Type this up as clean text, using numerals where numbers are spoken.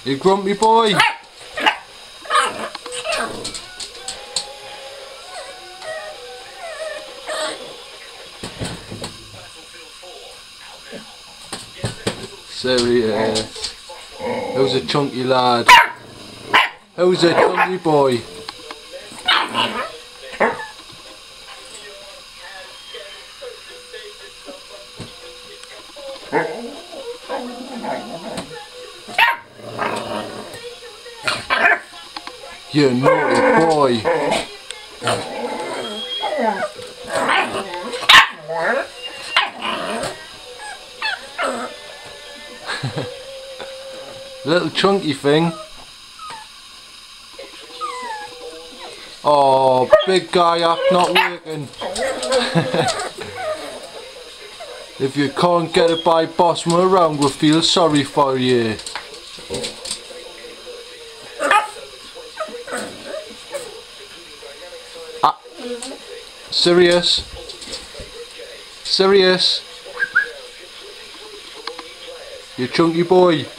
You grumpy boy. Sirius. Who's a chunky lad? Who's a chunky boy? You naughty boy. Little chunky thing. Oh, big guy app not working. If you can't get it by boss me around, we'll feel sorry for you. Ah, Sirius. Sirius. You chunky boy.